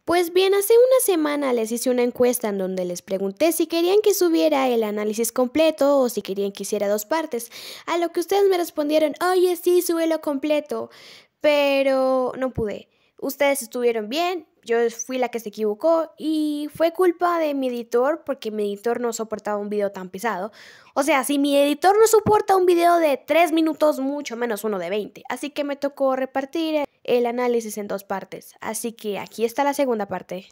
Pues bien, hace una semana les hice una encuesta en donde les pregunté si querían que subiera el análisis completo o si querían que hiciera dos partes. A lo que ustedes me respondieron, oye, sí, súbelo completo, pero no pude. Ustedes estuvieron bien, yo fui la que se equivocó y fue culpa de mi editor porque mi editor no soportaba un video tan pesado. O sea, si mi editor no soporta un video de 3 minutos, mucho menos uno de 20. Así que me tocó repartir el análisis en dos partes. Así que aquí está la segunda parte.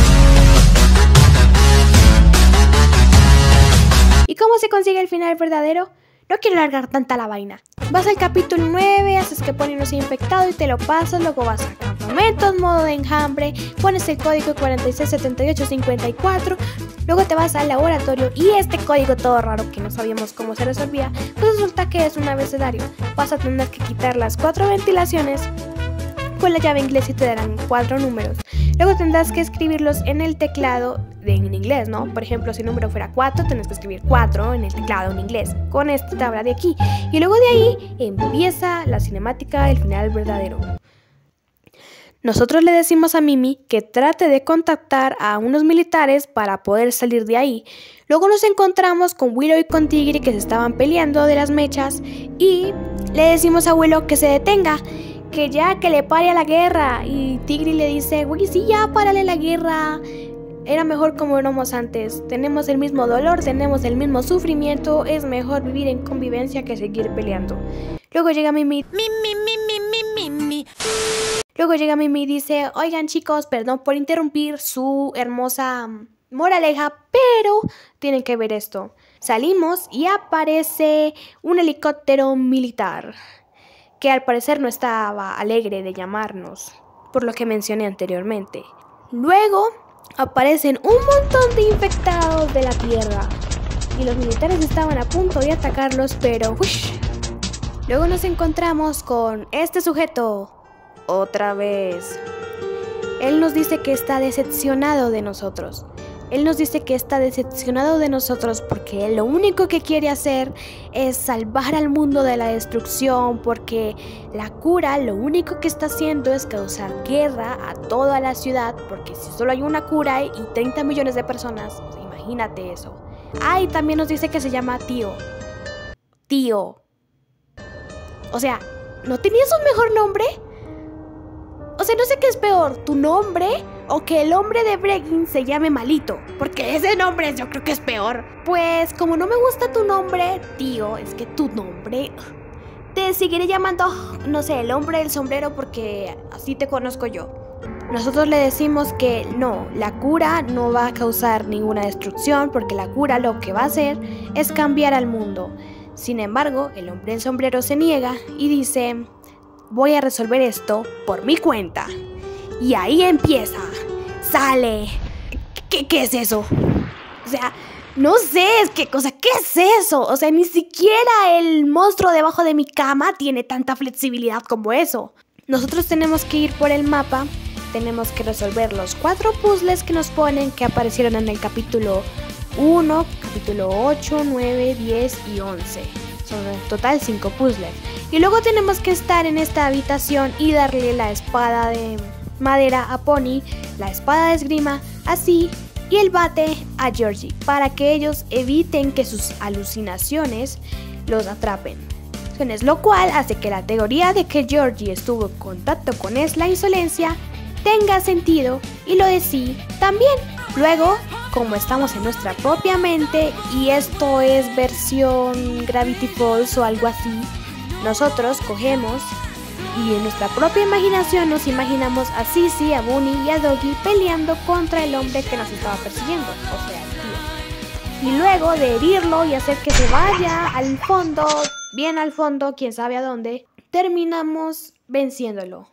¿Y cómo se consigue el final verdadero? No quiero alargar tanta la vaina. Vas al capítulo 9, haces que Pony no sea infectado y te lo pasas, luego vas a campamentos, modo de enjambre, pones el código 467854, luego te vas al laboratorio y este código todo raro que no sabíamos cómo se resolvía, pues resulta que es un abecedario. Vas a tener que quitar las 4 ventilaciones con la llave inglés y te darán 4 números. Luego tendrás que escribirlos en el teclado en inglés, ¿no? Por ejemplo, si el número fuera 4, tendrás que escribir 4 en el teclado en inglés, con esta tabla de aquí. Y luego de ahí empieza la cinemática del final verdadero. Nosotros le decimos a Mimi que trate de contactar a unos militares para poder salir de ahí. Luego nos encontramos con Willow y con Tigre que se estaban peleando de las mechas y le decimos a Willow que se detenga, que ya, que le pare a la guerra. Y Tigre le dice, güey, sí, ya, párale la guerra. Era mejor como éramos antes. Tenemos el mismo dolor, tenemos el mismo sufrimiento. Es mejor vivir en convivencia que seguir peleando. Luego llega Mimi. Luego llega Mimi y dice, oigan chicos, perdón por interrumpir su hermosa moraleja, pero tienen que ver esto. Salimos y aparece un helicóptero militar, que al parecer no estaba alegre de llamarnos, por lo que mencioné anteriormente. Luego aparecen un montón de infectados de la Tierra y los militares estaban a punto de atacarlos, pero ¡ush! Luego nos encontramos con este sujeto otra vez. Él nos dice que está decepcionado de nosotros. Él nos dice que está decepcionado de nosotros porque lo único que quiere hacer es salvar al mundo de la destrucción, porque la cura lo único que está haciendo es causar guerra a toda la ciudad, porque si solo hay una cura y 30 millones de personas, pues imagínate eso. Ah, y también nos dice que se llama Tío. Tío. O sea, ¿no tenías un mejor nombre? O sea, no sé qué es peor, tu nombre o que el hombre de Breggin se llame Malito, porque ese nombre yo creo que es peor. Pues como no me gusta tu nombre, tío, es que tu nombre, te seguiré llamando, no sé, el hombre del sombrero porque así te conozco yo. Nosotros le decimos que no, la cura no va a causar ninguna destrucción porque la cura lo que va a hacer es cambiar al mundo. Sin embargo, el hombre del sombrero se niega y dice, voy a resolver esto por mi cuenta. Y ahí empieza. Sale. ¿Qué es eso? O sea, no sé, ¿qué es eso? O sea, ni siquiera el monstruo debajo de mi cama tiene tanta flexibilidad como eso. Nosotros tenemos que ir por el mapa. Tenemos que resolver los 4 puzzles que nos ponen, que aparecieron en el capítulo 1, capítulo 8, 9, 10 y 11. Son en total 5 puzzles. Y luego tenemos que estar en esta habitación y darle la espada de madera a Pony, la espada de esgrima a Zee y el bate a Georgie, para que ellos eviten que sus alucinaciones los atrapen. Lo cual hace que la teoría de que Georgie estuvo en contacto con la insolencia tenga sentido, y lo de Zee también. Luego, como estamos en nuestra propia mente y esto es versión Gravity Falls o algo así, nosotros cogemos y en nuestra propia imaginación nos imaginamos a Sissy, a Bunny y a Doggy peleando contra el hombre que nos estaba persiguiendo, o sea, el tío. Y luego de herirlo y hacer que se vaya al fondo, bien al fondo, quién sabe a dónde, terminamos venciéndolo.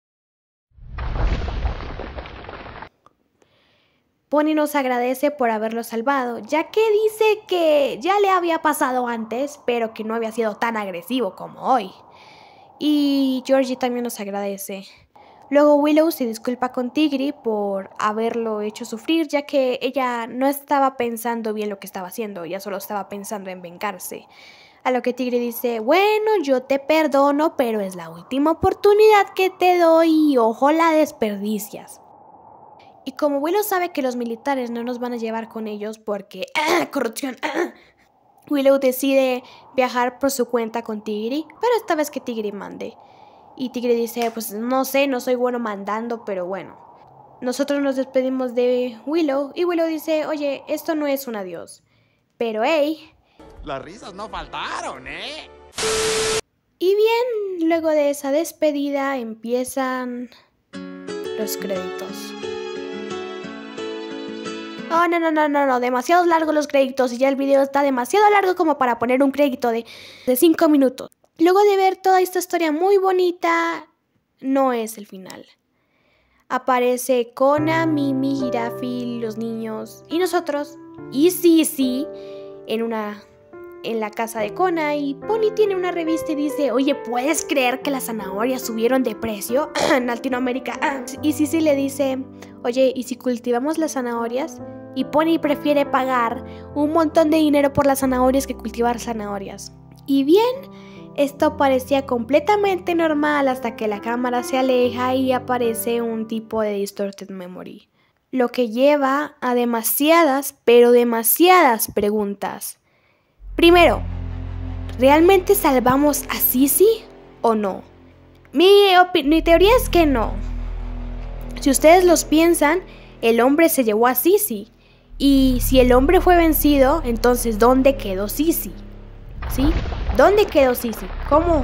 Pony nos agradece por haberlo salvado, ya que dice que ya le había pasado antes, pero que no había sido tan agresivo como hoy. Y Georgie también nos agradece. Luego Willow se disculpa con Tigre por haberlo hecho sufrir, ya que ella no estaba pensando bien lo que estaba haciendo, ella solo estaba pensando en vengarse. A lo que Tigre dice, bueno, yo te perdono, pero es la última oportunidad que te doy y ojo la desperdicias. Y como Willow sabe que los militares no nos van a llevar con ellos porque corrupción, Willow decide viajar por su cuenta con Tigri, pero esta vez que Tigri mande. Y Tigri dice, pues no sé, no soy bueno mandando, pero bueno. Nosotros nos despedimos de Willow y Willow dice, oye, esto no es un adiós. Pero hey, las risas no faltaron, ¿eh? Y bien, luego de esa despedida empiezan los créditos. Oh, no, demasiado largos los créditos y ya el video está demasiado largo como para poner un crédito de 5 minutos. Luego de ver toda esta historia muy bonita, no es el final. Aparece Kona, Mimi, Giraffy, los niños y nosotros y Sisi en la casa de Kona, y Pony tiene una revista y dice, oye, ¿puedes creer que las zanahorias subieron de precio en Latinoamérica? Y Sisi le dice, oye, ¿y si cultivamos las zanahorias? Y Pony prefiere pagar un montón de dinero por las zanahorias que cultivar zanahorias. Y bien, esto parecía completamente normal hasta que la cámara se aleja y aparece un tipo de distorted memory. Lo que lleva a demasiadas, pero demasiadas preguntas. Primero, ¿realmente salvamos a Sisi o no? Mi teoría es que no. Si ustedes los piensan, el hombre se llevó a Sisi. Y si el hombre fue vencido, entonces ¿dónde quedó Sisi? ¿Sí? ¿Dónde quedó Sisi? ¿Cómo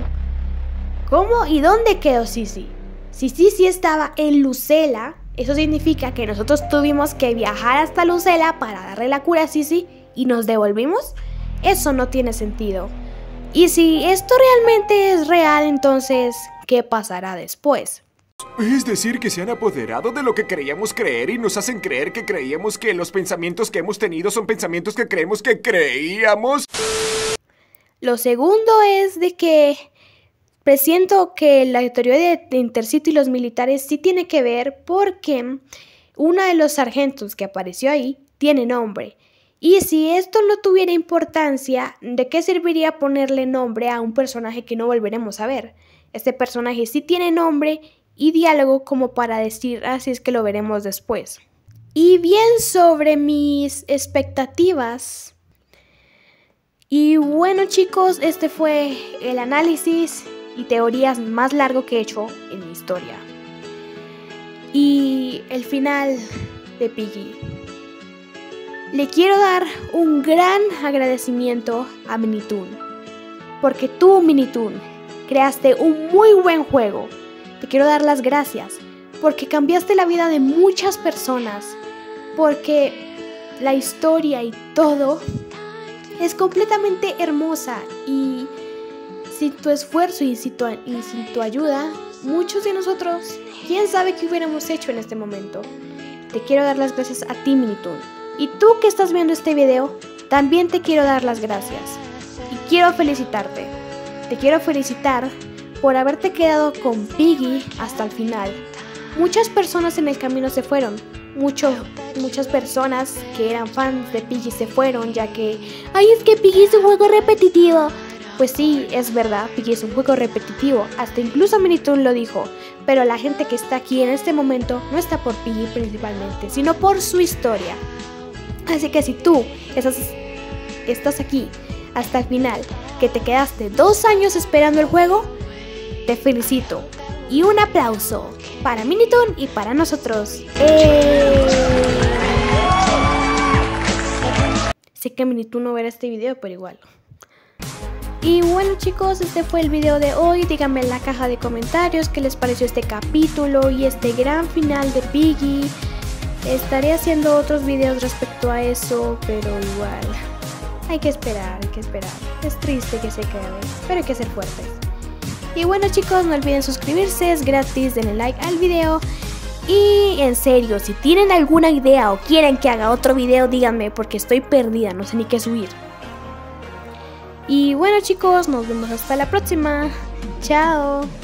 y dónde quedó Sisi? Si Sisi estaba en Lucela, eso significa que nosotros tuvimos que viajar hasta Lucela para darle la cura a Sisi y nos devolvimos. Eso no tiene sentido. Y si esto realmente es real, entonces, ¿qué pasará después? Es decir, que se han apoderado de lo que creíamos creer y nos hacen creer que creíamos que los pensamientos que hemos tenido son pensamientos que creemos que creíamos. Lo segundo es de que presiento que la teoría de Intercity y los militares sí tiene que ver porque uno de los sargentos que apareció ahí tiene nombre. Y si esto no tuviera importancia, ¿de qué serviría ponerle nombre a un personaje que no volveremos a ver? Este personaje sí tiene nombre y diálogo como para decir, así es que lo veremos después. Y bien, sobre mis expectativas. Y bueno, chicos, este fue el análisis y teorías más largo que he hecho en mi historia. Y el final de Piggy. Le quiero dar un gran agradecimiento a Minitoon, porque tú, Minitoon, creaste un muy buen juego. Te quiero dar las gracias, porque cambiaste la vida de muchas personas, porque la historia y todo es completamente hermosa y sin tu esfuerzo y sin tu ayuda, muchos de nosotros, quién sabe qué hubiéramos hecho en este momento. Te quiero dar las gracias a ti, Minitoon. Y tú que estás viendo este video, también te quiero dar las gracias. Y quiero felicitarte. Te quiero felicitar por haberte quedado con Piggy hasta el final. Muchas personas en el camino se fueron. Muchas personas que eran fans de Piggy se fueron, ya que ¡ay, es que Piggy es un juego repetitivo! Pues sí, es verdad, Piggy es un juego repetitivo. Hasta incluso Minitoon lo dijo. Pero la gente que está aquí en este momento no está por Piggy principalmente, sino por su historia. Así que si tú estás aquí hasta el final, que te quedaste 2 años esperando el juego, te felicito. Y un aplauso para Minitoon y para nosotros. Sé que Minitoon no verá este video, pero igual. Y bueno, chicos, este fue el video de hoy. Díganme en la caja de comentarios qué les pareció este capítulo y este gran final de Piggy. Estaré haciendo otros videos respecto a eso, pero igual hay que esperar. Es triste que se quede, pero hay que ser fuertes. Y bueno, chicos, no olviden suscribirse, es gratis, denle like al video. Y en serio, si tienen alguna idea o quieren que haga otro video, díganme, porque estoy perdida, no sé ni qué subir. Y bueno, chicos, nos vemos hasta la próxima. Chao.